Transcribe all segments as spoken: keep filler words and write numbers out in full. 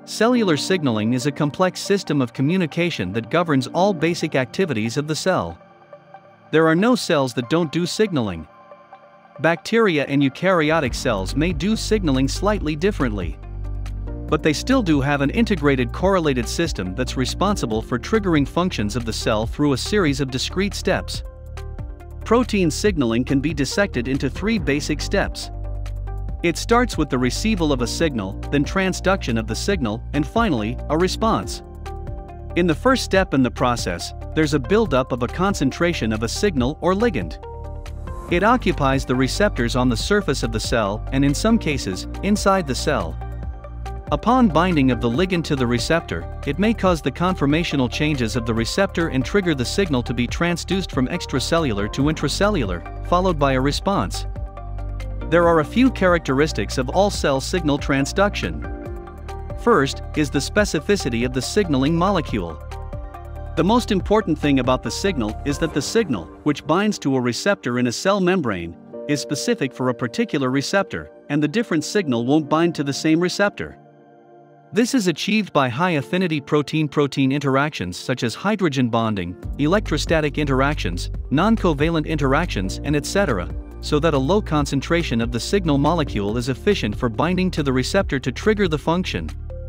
Cellular signaling is a complex system of communication that governs all basic activities of the cell. There are no cells that don't do signaling. Bacteria and eukaryotic cells may do signaling slightly differently, but they still do have an integrated correlated system that's responsible for triggering functions of the cell through a series of discrete steps. Protein signaling can be dissected into three basic steps. It starts with the receival of a signal, then transduction of the signal, and finally, a response. In the first step in the process, there's a buildup of a concentration of a signal or ligand. It occupies the receptors on the surface of the cell and in some cases, inside the cell. Upon binding of the ligand to the receptor, it may cause the conformational changes of the receptor and trigger the signal to be transduced from extracellular to intracellular, followed by a response. There are a few characteristics of all cell signal transduction. First is the specificity of the signaling molecule. The most important thing about the signal is that the signal, which binds to a receptor in a cell membrane, is specific for a particular receptor, and the different signal won't bind to the same receptor. This is achieved by high-affinity protein-protein interactions such as hydrogen bonding, electrostatic interactions, non-covalent interactions, and et cetera, so that a low concentration of the signal molecule is efficient for binding to the receptor to trigger the function.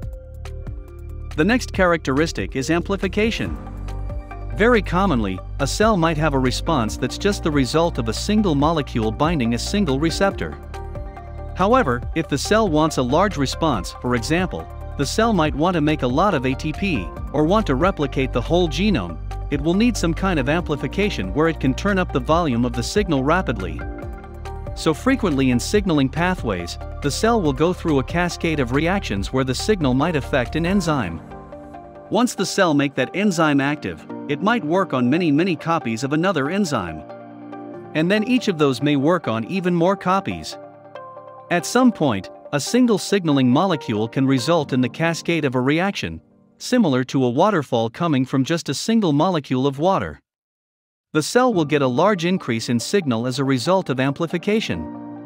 The next characteristic is amplification. Very commonly, a cell might have a response that's just the result of a single molecule binding a single receptor. However, if the cell wants a large response, for example, the cell might want to make a lot of A T P, or want to replicate the whole genome, it will need some kind of amplification where it can turn up the volume of the signal rapidly. So frequently in signaling pathways, the cell will go through a cascade of reactions where the signal might affect an enzyme. Once the cell make that enzyme active, it might work on many many copies of another enzyme. And then each of those may work on even more copies. At some point, a single signaling molecule can result in the cascade of a reaction, similar to a waterfall coming from just a single molecule of water. The cell will get a large increase in signal as a result of amplification.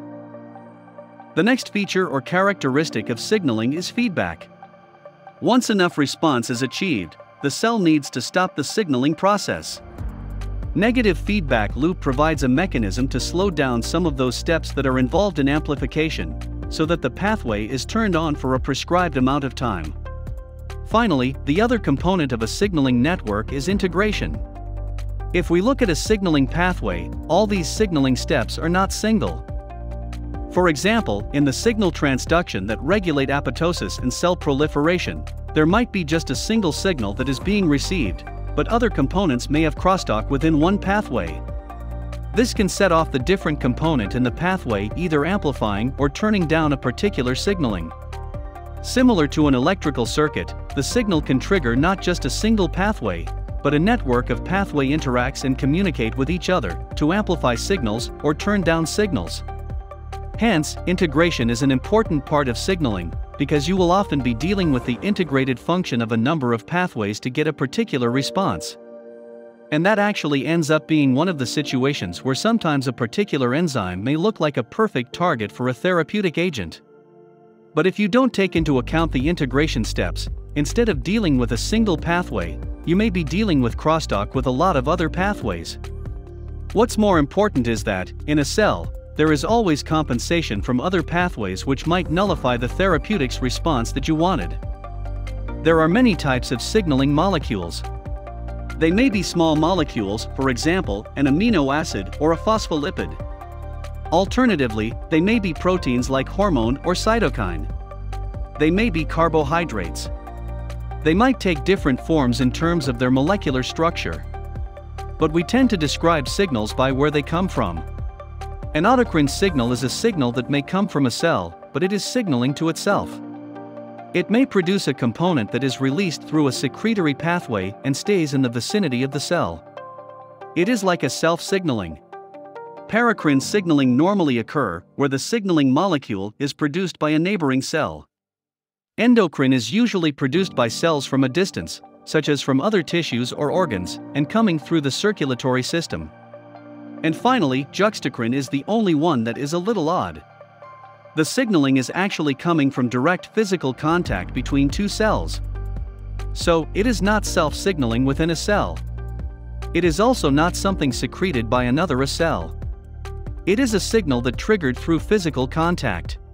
The next feature or characteristic of signaling is feedback. Once enough response is achieved, the cell needs to stop the signaling process. Negative feedback loop provides a mechanism to slow down some of those steps that are involved in amplification, so that the pathway is turned on for a prescribed amount of time. Finally, the other component of a signaling network is integration. If we look at a signaling pathway, all these signaling steps are not single. For example, in the signal transduction that regulate apoptosis and cell proliferation, there might be just a single signal that is being received, but other components may have crosstalk within one pathway. This can set off the different component in the pathway either amplifying or turning down a particular signaling. Similar to an electrical circuit, the signal can trigger not just a single pathway, but a network of pathway interacts and communicate with each other to amplify signals or turn down signals. Hence, integration is an important part of signaling, because you will often be dealing with the integrated function of a number of pathways to get a particular response. And that actually ends up being one of the situations where sometimes a particular enzyme may look like a perfect target for a therapeutic agent. But if you don't take into account the integration steps, instead of dealing with a single pathway, you may be dealing with crosstalk with a lot of other pathways. What's more important is that, in a cell, there is always compensation from other pathways which might nullify the therapeutics response that you wanted. There are many types of signaling molecules. They may be small molecules, for example, an amino acid or a phospholipid. Alternatively, they may be proteins like hormone or cytokine. They may be carbohydrates. They might take different forms in terms of their molecular structure. But we tend to describe signals by where they come from. An autocrine signal is a signal that may come from a cell, but it is signaling to itself. It may produce a component that is released through a secretory pathway and stays in the vicinity of the cell. It is like a self-signaling. Paracrine signaling normally occur where the signaling molecule is produced by a neighboring cell. Endocrine is usually produced by cells from a distance, such as from other tissues or organs, and coming through the circulatory system. And finally, juxtacrine is the only one that is a little odd. The signaling is actually coming from direct physical contact between two cells. So, it is not self-signaling within a cell. It is also not something secreted by another cell. It is a signal that triggered through physical contact.